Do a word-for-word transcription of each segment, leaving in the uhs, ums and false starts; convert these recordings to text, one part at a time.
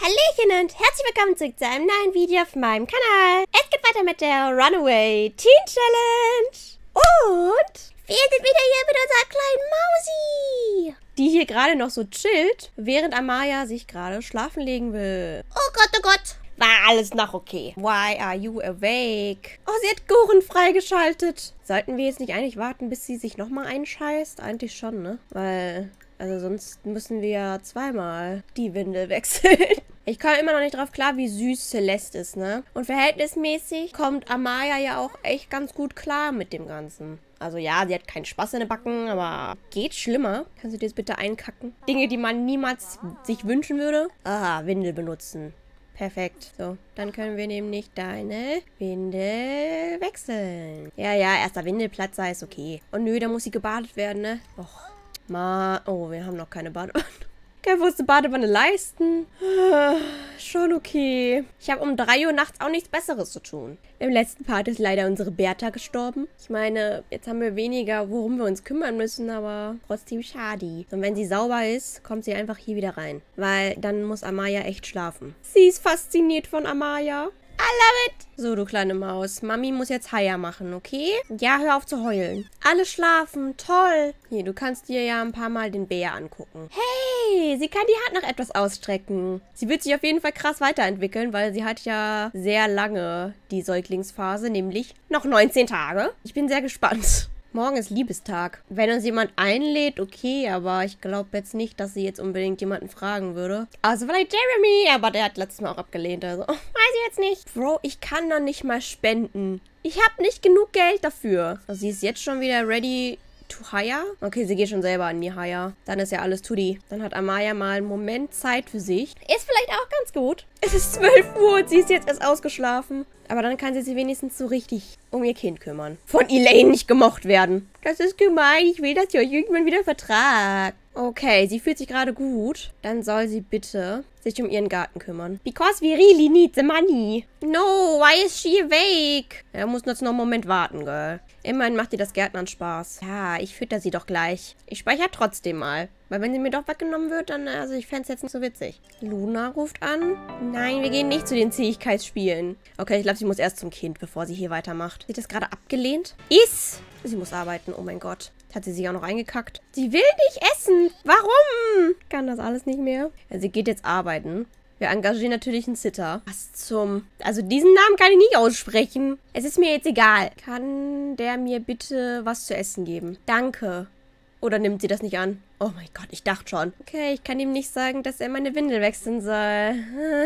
Hallöchen und herzlich willkommen zurück zu einem neuen Video auf meinem Kanal. Es geht weiter mit der Runaway Teen Challenge. Und wir sind wieder hier mit unserer kleinen Mausi, die hier gerade noch so chillt, während Amaya sich gerade schlafen legen will. Oh Gott, oh Gott. War alles noch okay. Why are you awake? Oh, sie hat Goren freigeschaltet. Sollten wir jetzt nicht eigentlich warten, bis sie sich nochmal einscheißt? Eigentlich schon, ne? Weil, also sonst müssen wir ja zweimal die Windel wechseln. Ich komme immer noch nicht drauf klar, wie süß Celeste ist, ne? Und verhältnismäßig kommt Amaya ja auch echt ganz gut klar mit dem Ganzen. Also ja, sie hat keinen Spaß in den Backen, aber geht schlimmer. Kannst du dir das bitte einkacken? Dinge, die man niemals sich wünschen würde. Ah, Windel benutzen. Perfekt. So, dann können wir nämlich deine Windel wechseln. Ja, ja, erster Windelplatz sei es okay. Oh nö, da muss sie gebadet werden, ne? Och, ma... Oh, wir haben noch keine Badewanne. Können wir uns eine Badewanne leisten? Ah, schon okay. Ich habe um drei Uhr nachts auch nichts Besseres zu tun. Im letzten Part ist leider unsere Bertha gestorben. Ich meine, jetzt haben wir weniger, worum wir uns kümmern müssen, aber trotzdem schade. Und wenn sie sauber ist, kommt sie einfach hier wieder rein. Weil dann muss Amaya echt schlafen. Sie ist fasziniert von Amaya. I love it. So, du kleine Maus. Mami muss jetzt Haier machen, okay? Ja, hör auf zu heulen. Alle schlafen. Toll. Hier, du kannst dir ja ein paar Mal den Bär angucken. Hey, sie kann die Hand noch etwas ausstrecken. Sie wird sich auf jeden Fall krass weiterentwickeln, weil sie hat ja sehr lange die Säuglingsphase, nämlich noch neunzehn Tage. Ich bin sehr gespannt. Morgen ist Liebestag. Wenn uns jemand einlädt, okay, aber ich glaube jetzt nicht, dass sie jetzt unbedingt jemanden fragen würde. Also vielleicht Jeremy, aber der hat letztes Mal auch abgelehnt, also weiß ich jetzt nicht. Bro, ich kann noch nicht mal spenden. Ich habe nicht genug Geld dafür. Also sie ist jetzt schon wieder ready to hire. Okay, sie geht schon selber an die Hire. Dann ist ja alles tutti. Dann hat Amaya mal einen Moment Zeit für sich. Ist vielleicht auch ganz gut. Es ist zwölf Uhr und sie ist jetzt erst ausgeschlafen. Aber dann kann sie sich wenigstens so richtig um ihr Kind kümmern. Von Elaine nicht gemocht werden. Das ist gemein. Ich will, dass ihr euch irgendwann wieder vertragt. Okay, sie fühlt sich gerade gut. Dann soll sie bitte sich um ihren Garten kümmern. Because we really need the money. No, why is she awake? Er muss jetzt noch einen Moment warten, girl. Immerhin macht ihr das Gärtnern Spaß. Ja, ich fütter sie doch gleich. Ich speichere trotzdem mal. Weil wenn sie mir doch weggenommen wird, dann, also ich fände es jetzt nicht so witzig. Luna ruft an. Nein, wir gehen nicht zu den Zähigkeitsspielen. Okay, ich glaube, sie muss erst zum Kind, bevor sie hier weitermacht. Sie hat das gerade abgelehnt. Is! Sie muss arbeiten, oh mein Gott. Hat sie sich auch noch eingekackt. Sie will nicht essen. Warum? Kann das alles nicht mehr. Ja, sie geht jetzt arbeiten. Wir engagieren natürlich einen Sitter. Was zum... Also diesen Namen kann ich nicht aussprechen. Es ist mir jetzt egal. Kann der mir bitte was zu essen geben? Danke. Oder nimmt sie das nicht an? Oh mein Gott, ich dachte schon. Okay, ich kann ihm nicht sagen, dass er meine Windel wechseln soll.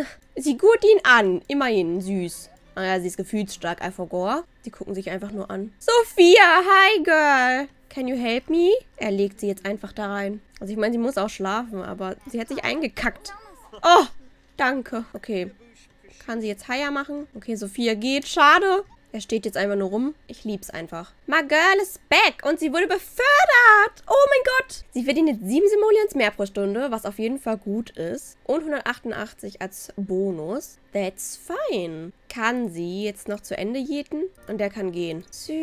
Sie gut ihn an. Immerhin, süß. Ah ja, sie ist gefühlsstark, I forgot. Sie gucken sich einfach nur an. Sophia, hi girl. Can you help me? Er legt sie jetzt einfach da rein. Also ich meine, sie muss auch schlafen, aber sie hat sich eingekackt. Oh, danke. Okay. Kann sie jetzt Haier machen? Okay, Sophia geht. Schade. Er steht jetzt einfach nur rum. Ich lieb's einfach. My girl is back. Und sie wurde befördert. Oh mein Gott. Sie verdient jetzt sieben Simoleons mehr pro Stunde, was auf jeden Fall gut ist. Und hundertachtundachtzig als Bonus. That's fine. Kann sie jetzt noch zu Ende jäten? Und der kann gehen.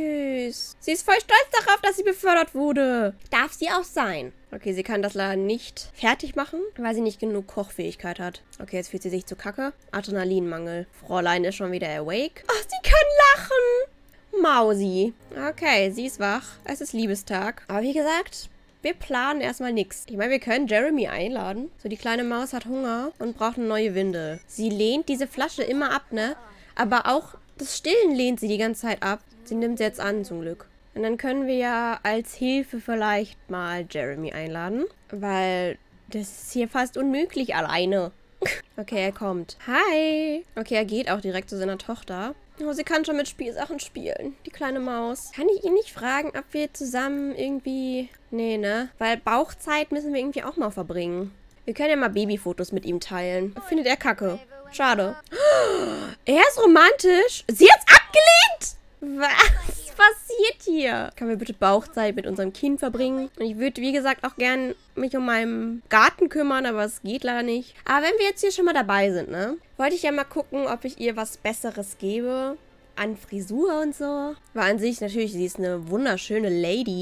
Süß. Sie ist voll stolz darauf, dass sie befördert wurde. Darf sie auch sein. Okay, sie kann das leider nicht fertig machen, weil sie nicht genug Kochfähigkeit hat. Okay, jetzt fühlt sie sich zu kacke. Adrenalinmangel. Fräulein ist schon wieder awake. Ach, sie kann lachen. Mausi. Okay, sie ist wach. Es ist Liebestag. Aber wie gesagt, wir planen erstmal nichts. Ich meine, wir können Jeremy einladen. So, die kleine Maus hat Hunger und braucht eine neue Windel. Sie lehnt diese Flasche immer ab, ne? Aber auch das Stillen lehnt sie die ganze Zeit ab. Sie nimmt sie jetzt an, zum Glück. Und dann können wir ja als Hilfe vielleicht mal Jeremy einladen. Weil das ist hier fast unmöglich alleine. Okay, er kommt. Hi. Okay, er geht auch direkt zu seiner Tochter. Oh, sie kann schon mit Spielsachen spielen. Die kleine Maus. Kann ich ihn nicht fragen, ob wir zusammen irgendwie... Nee, ne? Weil Bauchzeit müssen wir irgendwie auch mal verbringen. Wir können ja mal Babyfotos mit ihm teilen. Findet er kacke. Schade. Er ist romantisch. Sie hat's abgelehnt? Was passiert hier? Können wir bitte Bauchzeit mit unserem Kind verbringen? Und ich würde, wie gesagt, auch gern mich um meinen Garten kümmern, aber es geht leider nicht. Aber wenn wir jetzt hier schon mal dabei sind, ne? Wollte ich ja mal gucken, ob ich ihr was Besseres gebe. An Frisur und so. War an sich natürlich, sie ist eine wunderschöne Lady.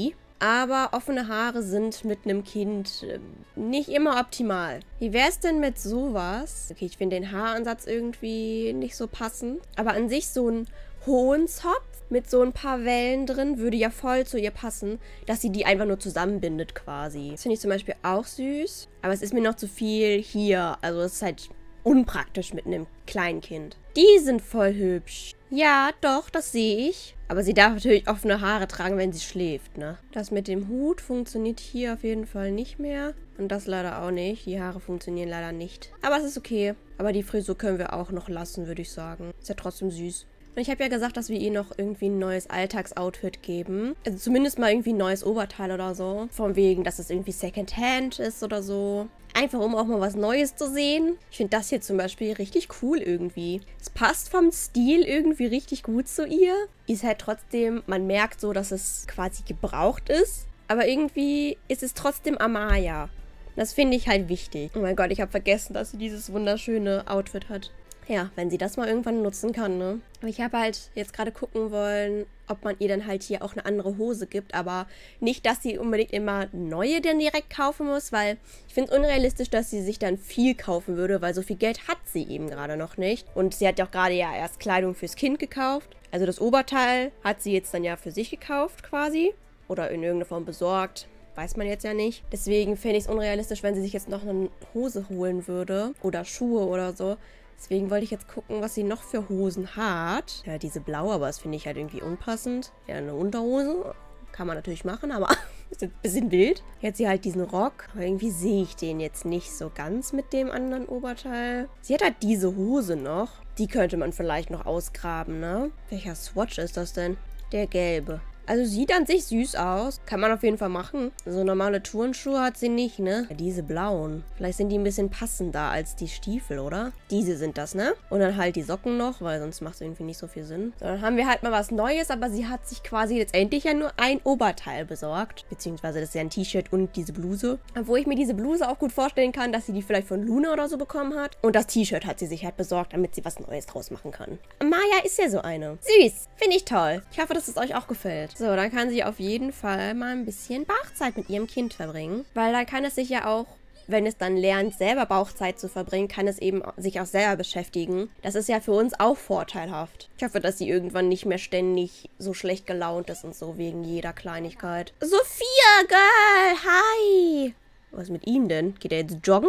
aber offene Haare sind mit einem Kind äh, nicht immer optimal. Wie wäre es denn mit sowas? Okay, ich finde den Haaransatz irgendwie nicht so passend, aber an sich so ein hohen Zopf mit so ein paar Wellen drin würde ja voll zu ihr passen, dass sie die einfach nur zusammenbindet quasi. Das finde ich zum Beispiel auch süß, aber es ist mir noch zu viel hier. Also es ist halt unpraktisch mit einem kleinen Kind. Die sind voll hübsch. Ja, doch, das sehe ich. Aber sie darf natürlich offene Haare tragen, wenn sie schläft, ne? Das mit dem Hut funktioniert hier auf jeden Fall nicht mehr. Und das leider auch nicht. Die Haare funktionieren leider nicht. Aber es ist okay. Aber die Frisur können wir auch noch lassen, würde ich sagen. Ist ja trotzdem süß. Und ich habe ja gesagt, dass wir ihr noch irgendwie ein neues Alltagsoutfit geben. Also zumindest mal irgendwie ein neues Oberteil oder so. Von wegen, dass es irgendwie Secondhand ist oder so. Einfach, um auch mal was Neues zu sehen. Ich finde das hier zum Beispiel richtig cool irgendwie. Es passt vom Stil irgendwie richtig gut zu ihr. Ist halt trotzdem, man merkt so, dass es quasi gebraucht ist. Aber irgendwie ist es trotzdem Amaya. Das finde ich halt wichtig. Oh mein Gott, ich habe vergessen, dass sie dieses wunderschöne Outfit hat. Ja, wenn sie das mal irgendwann nutzen kann, ne? Aber ich habe halt jetzt gerade gucken wollen, ob man ihr dann halt hier auch eine andere Hose gibt. Aber nicht, dass sie unbedingt immer neue dann direkt kaufen muss, weil ich finde es unrealistisch, dass sie sich dann viel kaufen würde, weil so viel Geld hat sie eben gerade noch nicht. Und sie hat ja auch gerade ja erst Kleidung fürs Kind gekauft. Also das Oberteil hat sie jetzt dann ja für sich gekauft quasi. Oder in irgendeiner Form besorgt. Weiß man jetzt ja nicht. Deswegen finde ich es unrealistisch, wenn sie sich jetzt noch eine Hose holen würde. Oder Schuhe oder so. Deswegen wollte ich jetzt gucken, was sie noch für Hosen hat. Ja, diese blaue, aber das finde ich halt irgendwie unpassend. Ja, eine Unterhose kann man natürlich machen, aber ist jetzt ein bisschen wild. Jetzt sie halt diesen Rock. Aber irgendwie sehe ich den jetzt nicht so ganz mit dem anderen Oberteil. Sie hat halt diese Hose noch. Die könnte man vielleicht noch ausgraben, ne? Welcher Swatch ist das denn? Der gelbe. Also sieht an sich süß aus. Kann man auf jeden Fall machen. So normale Turnschuhe hat sie nicht, ne? Ja, diese blauen. Vielleicht sind die ein bisschen passender als die Stiefel, oder? Diese sind das, ne? Und dann halt die Socken noch, weil sonst macht es irgendwie nicht so viel Sinn. So, dann haben wir halt mal was Neues, aber sie hat sich quasi letztendlich ja nur ein Oberteil besorgt. Beziehungsweise das ist ja ein T-Shirt und diese Bluse. Obwohl ich mir diese Bluse auch gut vorstellen kann, dass sie die vielleicht von Luna oder so bekommen hat. Und das T-Shirt hat sie sich halt besorgt, damit sie was Neues draus machen kann. Maya ist ja so eine. Süß. Finde ich toll. Ich hoffe, dass es euch auch gefällt. So, dann kann sie auf jeden Fall mal ein bisschen Bauchzeit mit ihrem Kind verbringen. Weil dann kann es sich ja auch, wenn es dann lernt, selber Bauchzeit zu verbringen, kann es eben sich auch selber beschäftigen. Das ist ja für uns auch vorteilhaft. Ich hoffe, dass sie irgendwann nicht mehr ständig so schlecht gelaunt ist und so wegen jeder Kleinigkeit. Sophia, Girl, hi! Was ist mit ihm denn? Geht er jetzt joggen?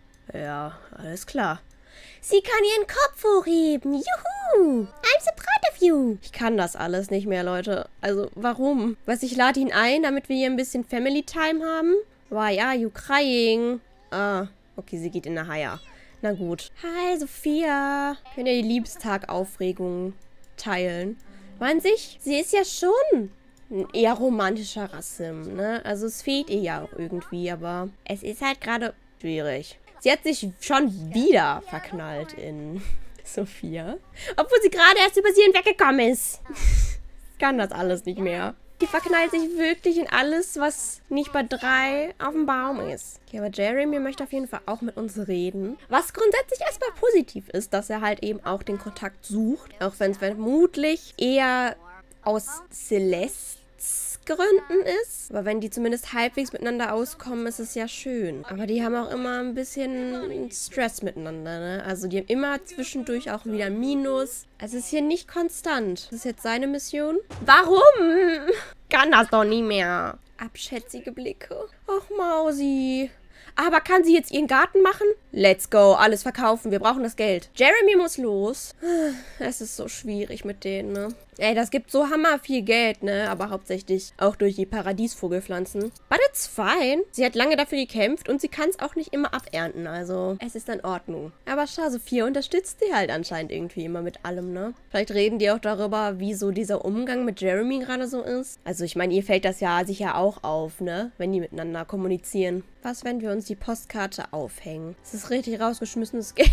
Ja, alles klar. Sie kann ihren Kopf hochheben. Juhu! I'm so proud of you. Ich kann das alles nicht mehr, Leute. Also, warum? Was, ich lade ihn ein, damit wir hier ein bisschen Family Time haben? Why are you crying? Ah, okay, sie geht in eine Haia. Na gut. Hi, Sophia. Können ja die Liebestag-Aufregung teilen. An sich, sie ist ja schon ein eher romantischer Rassim, ne? Also, es fehlt ihr ja auch irgendwie, aber es ist halt gerade schwierig. Sie hat sich schon wieder verknallt in Sophia. Obwohl sie gerade erst über sie hinweggekommen ist. Ich kann das alles nicht mehr. Die verknallt sich wirklich in alles, was nicht bei drei auf dem Baum ist. Okay, aber Jeremy möchte auf jeden Fall auch mit uns reden. Was grundsätzlich erstmal positiv ist, dass er halt eben auch den Kontakt sucht. Auch wenn es vermutlich eher aus Celestes Gründen ist. Aber wenn die zumindest halbwegs miteinander auskommen, ist es ja schön. Aber die haben auch immer ein bisschen Stress miteinander, ne? Also die haben immer zwischendurch auch wieder Minus. Also es ist hier nicht konstant. Das ist jetzt seine Mission. Warum? Kann das doch nie mehr. Abschätzige Blicke. Ach, Mausi. Aber kann sie jetzt ihren Garten machen? Let's go, alles verkaufen, wir brauchen das Geld. Jeremy muss los. Es ist so schwierig mit denen, ne? Ey, das gibt so hammer viel Geld, ne? Aber hauptsächlich auch durch die Paradiesvogelpflanzen. But it's fine. Sie hat lange dafür gekämpft und sie kann es auch nicht immer abernten, also es ist in Ordnung. Aber schau, Sophia unterstützt sie halt anscheinend irgendwie immer mit allem, ne? Vielleicht reden die auch darüber, wie so dieser Umgang mit Jeremy gerade so ist. Also ich meine, ihr fällt das ja sicher auch auf, ne? Wenn die miteinander kommunizieren. Was, wenn wir uns die Postkarte aufhängen? Das ist richtig rausgeschmissenes Geld.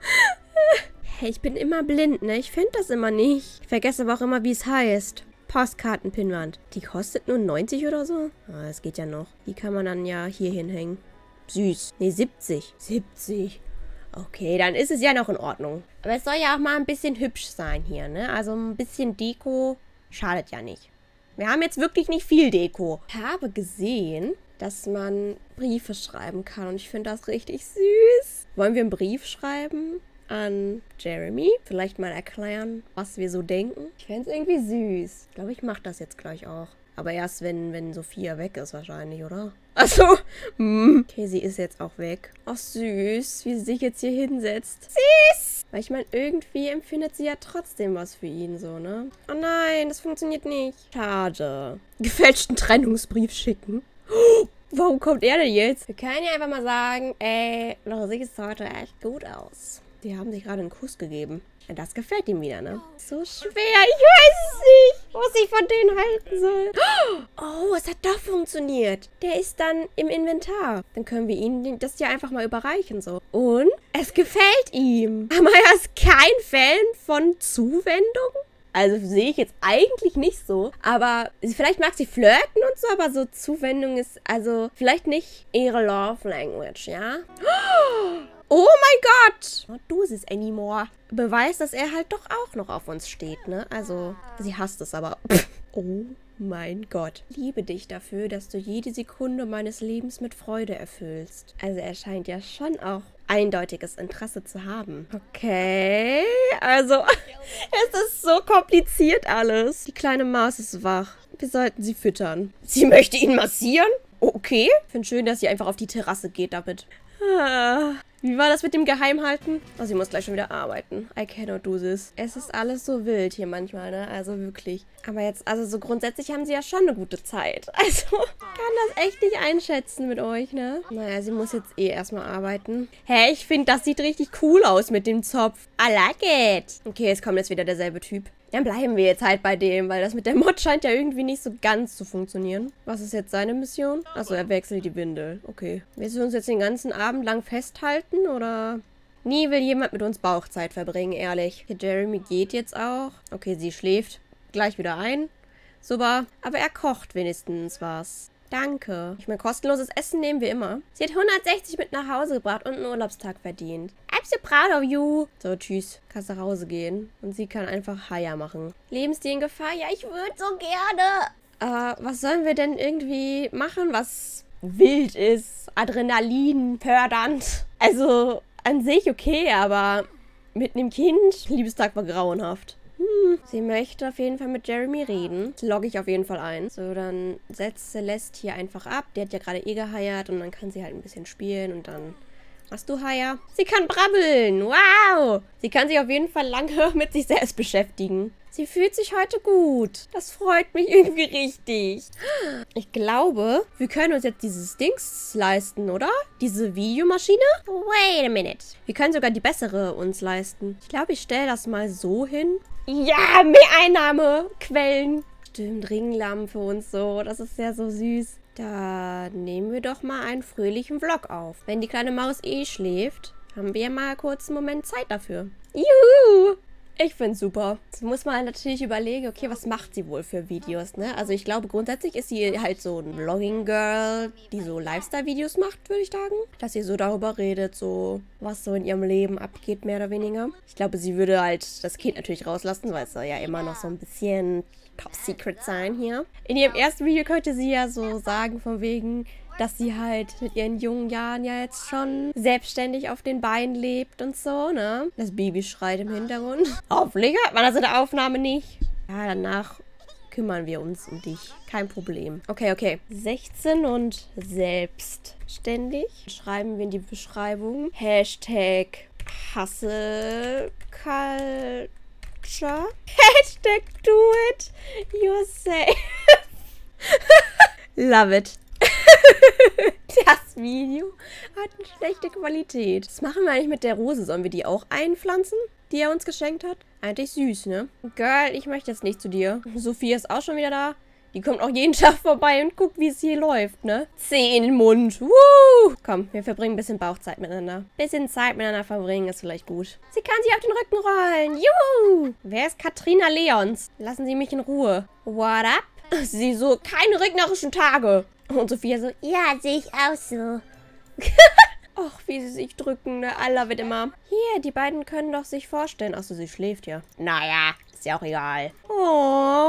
Hey, ich bin immer blind, ne? Ich finde das immer nicht. Ich vergesse aber auch immer, wie es heißt. Postkartenpinnwand. Die kostet nur neunzig oder so? Ah, das geht ja noch. Die kann man dann ja hier hinhängen. Süß. Ne, siebzig. siebzig. Okay, dann ist es ja noch in Ordnung. Aber es soll ja auch mal ein bisschen hübsch sein hier, ne? Also ein bisschen Deko schadet ja nicht. Wir haben jetzt wirklich nicht viel Deko. Ich habe gesehen, dass man Briefe schreiben kann und ich finde das richtig süß. Wollen wir einen Brief schreiben an Jeremy? Vielleicht mal erklären, was wir so denken. Ich fände es irgendwie süß. Ich glaube, ich mache das jetzt gleich auch. Aber erst, wenn, wenn Sophia weg ist wahrscheinlich, oder? Achso. Hm. Okay, sie ist jetzt auch weg. Ach, süß, wie sie sich jetzt hier hinsetzt. Süß! Weil ich meine, irgendwie empfindet sie ja trotzdem was für ihn, so, ne? Oh nein, das funktioniert nicht. Schade. Gefälschten Trennungsbrief schicken. Oh, warum kommt er denn jetzt? Wir können ja einfach mal sagen, ey, du siehst heute echt gut aus. Die haben sich gerade einen Kuss gegeben. Das gefällt ihm wieder, ne? So schwer, ich weiß es nicht, was ich von denen halten soll. Oh, es hat doch funktioniert. Der ist dann im Inventar. Dann können wir ihm das ja einfach mal überreichen, so. Und es gefällt ihm. Aber er ist kein Fan von Zuwendung. Also sehe ich jetzt eigentlich nicht so. Aber vielleicht mag sie flirten und so, aber so Zuwendung ist also vielleicht nicht ihre Love Language, ja? Oh mein Gott! Not do this anymore. Beweist, dass er halt doch auch noch auf uns steht, ne? Also, sie hasst es aber. Oh mein Gott. Liebe dich dafür, dass du jede Sekunde meines Lebens mit Freude erfüllst. Also er scheint ja schon auch eindeutiges Interesse zu haben. Okay, also es ist so kompliziert alles. Die kleine Maus ist wach. Wir sollten sie füttern. Sie möchte ihn massieren? Okay. Ich finde schön, dass sie einfach auf die Terrasse geht damit. Ah. Wie war das mit dem Geheimhalten? Oh, sie muss gleich schon wieder arbeiten. I cannot do this. Es ist alles so wild hier manchmal, ne? Also wirklich. Aber jetzt, also so grundsätzlich haben sie ja schon eine gute Zeit. Also, kann das echt nicht einschätzen mit euch, ne? Naja, sie muss jetzt eh erstmal arbeiten. Hä, ich finde, das sieht richtig cool aus mit dem Zopf. I like it. Okay, jetzt kommt jetzt wieder derselbe Typ. Dann bleiben wir jetzt halt bei dem, weil das mit der Mod scheint ja irgendwie nicht so ganz zu funktionieren. Was ist jetzt seine Mission? Achso, er wechselt die Windel. Okay. Willst du uns jetzt den ganzen Abend lang festhalten, oder? Nie will jemand mit uns Bauchzeit verbringen, ehrlich. Okay, Jeremy geht jetzt auch. Okay, sie schläft gleich wieder ein. Super. Aber er kocht wenigstens was. Danke. Ich meine, kostenloses Essen nehmen wir immer. Sie hat hundertsechzig mit nach Hause gebracht und einen Urlaubstag verdient. I'm so proud of you. So, tschüss. Kannst nach Hause gehen. Und sie kann einfach Haya machen. Lebensstil in Gefahr? Ja, ich würde so gerne. Äh, was sollen wir denn irgendwie machen, was wild ist? Adrenalin fördernd. Also, an sich okay, aber mit einem Kind? Liebestag war grauenhaft. Hm, sie möchte auf jeden Fall mit Jeremy reden. Das logge ich auf jeden Fall ein. So, dann setzt Celeste hier einfach ab. Die hat ja gerade eh geheiert und dann kann sie halt ein bisschen spielen und dann... Hast du Haya? Sie kann brabbeln. Wow! Sie kann sich auf jeden Fall lange mit sich selbst beschäftigen. Sie fühlt sich heute gut. Das freut mich irgendwie richtig. Ich glaube, wir können uns jetzt dieses Dings leisten, oder? Diese Videomaschine? Wait a minute. Wir können sogar die bessere uns leisten. Ich glaube, ich stelle das mal so hin. Ja, mehr Einnahmequellen. Stimmt, Ringlampe und so. Das ist ja so süß. Da nehmen wir doch mal einen fröhlichen Vlog auf. Wenn die kleine Maus eh schläft, haben wir mal kurz einen Moment Zeit dafür. Juhu! Ich find's super. Jetzt muss man natürlich überlegen, okay, was macht sie wohl für Videos, ne? Also ich glaube, grundsätzlich ist sie halt so ein Vlogging-Girl, die so Lifestyle-Videos macht, würde ich sagen. Dass sie so darüber redet, so was so in ihrem Leben abgeht, mehr oder weniger. Ich glaube, sie würde halt das Kind natürlich rauslassen, weil es soll ja immer noch so ein bisschen Top-Secret sein hier. In ihrem ersten Video könnte sie ja so sagen, von wegen... dass sie halt mit ihren jungen Jahren ja jetzt schon selbstständig auf den Beinen lebt und so, ne? Das Baby schreit im Hintergrund. Hoffentlich hört man das in der Aufnahme nicht. Ja, danach kümmern wir uns um dich. Kein Problem. Okay, okay. sechzehn und selbstständig. Schreiben wir in die Beschreibung. Hashtag Hustle Culture. Hashtag do it yourself. Love it. Das Video hat eine schlechte Qualität. Was machen wir eigentlich mit der Rose? Sollen wir die auch einpflanzen, die er uns geschenkt hat? Eigentlich süß, ne? Girl, ich möchte jetzt nicht zu dir. Sophia ist auch schon wieder da. Die kommt auch jeden Tag vorbei und guckt, wie es hier läuft, ne? Zeh in den Mund. Woo! Komm, wir verbringen ein bisschen Bauchzeit miteinander. Bisschen Zeit miteinander verbringen ist vielleicht gut. Sie kann sich auf den Rücken rollen. Juhu! Wer ist Katrina Leons? Lassen Sie mich in Ruhe. What up? Sie so, keine regnerischen Tage. Und Sophia so, ja, sehe ich auch so. Och, wie sie sich drücken, ne? Allah wird immer. Hier, die beiden können doch sich vorstellen. Achso, sie schläft ja. Naja, ist ja auch egal. Oh,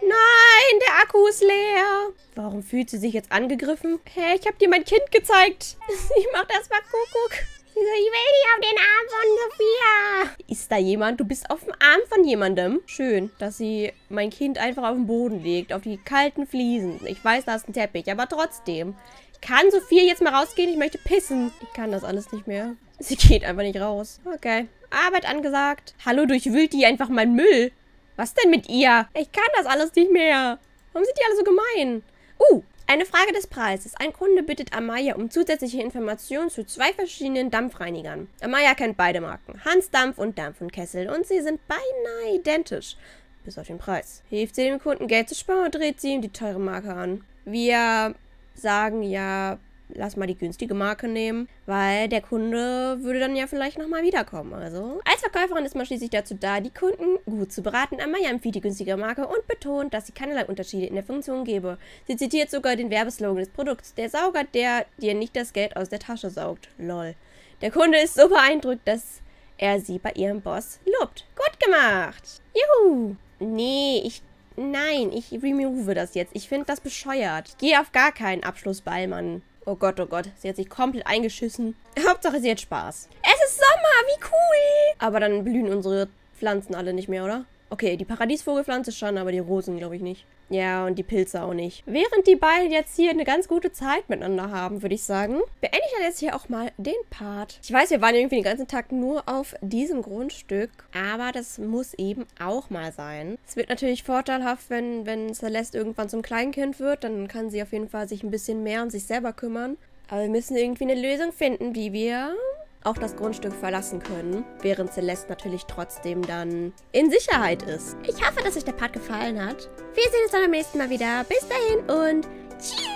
Nein, der Akku ist leer. Warum fühlt sie sich jetzt angegriffen? Hä, hey, ich habe dir mein Kind gezeigt. Sie macht erstmal Kuckuck. Sie so, ich will nicht auf den Arm von Sophia. Ist da jemand? Du bist auf dem Arm von jemandem. Schön, dass sie mein Kind einfach auf den Boden legt. Auf die kalten Fliesen. Ich weiß, da ist ein Teppich, aber trotzdem. Kann Sophia jetzt mal rausgehen? Ich möchte pissen. Ich kann das alles nicht mehr. Sie geht einfach nicht raus. Okay. Arbeit angesagt. Hallo, durchwühlt die einfach meinen Müll. Was denn mit ihr? Ich kann das alles nicht mehr. Warum sind die alle so gemein? Uh, eine Frage des Preises. Ein Kunde bittet Amaya um zusätzliche Informationen zu zwei verschiedenen Dampfreinigern. Amaya kennt beide Marken. Hans Dampf und Dampf und Kessel. Und sie sind beinahe identisch. Bis auf den Preis. Hilft sie dem Kunden Geld zu sparen und dreht sie ihm die teure Marke an. Wir sagen ja, lass mal die günstige Marke nehmen, weil der Kunde würde dann ja vielleicht nochmal wiederkommen. Also, als Verkäuferin ist man schließlich dazu da, die Kunden gut zu beraten. Amaya empfiehlt die günstige Marke und betont, dass sie keinerlei Unterschiede in der Funktion gebe. Sie zitiert sogar den Werbeslogan des Produkts. Der Sauger, der dir nicht das Geld aus der Tasche saugt. Lol. Der Kunde ist so beeindruckt, dass er sie bei ihrem Boss lobt. Gut gemacht. Juhu. Nee, ich... Nein, ich remove das jetzt. Ich finde das bescheuert. Ich gehe auf gar keinen Abschlussball, Mann. Oh Gott, oh Gott. Sie hat sich komplett eingeschissen. Hauptsache, sie hat Spaß. Es ist Sommer, wie cool. Aber dann blühen unsere Pflanzen alle nicht mehr, oder? Okay, die Paradiesvogelpflanze schon, aber die Rosen glaube ich nicht. Ja, und die Pilze auch nicht. Während die beiden jetzt hier eine ganz gute Zeit miteinander haben, würde ich sagen, beende ich dann jetzt hier auch mal den Part. Ich weiß, wir waren irgendwie den ganzen Tag nur auf diesem Grundstück, aber das muss eben auch mal sein. Es wird natürlich vorteilhaft, wenn, wenn Celeste irgendwann zum Kleinkind wird, dann kann sie auf jeden Fall sich ein bisschen mehr um sich selber kümmern. Aber wir müssen irgendwie eine Lösung finden, wie wir auch das Grundstück verlassen können, während Celeste natürlich trotzdem dann in Sicherheit ist. Ich hoffe, dass euch der Part gefallen hat. Wir sehen uns dann beim nächsten Mal wieder. Bis dahin und tschüss!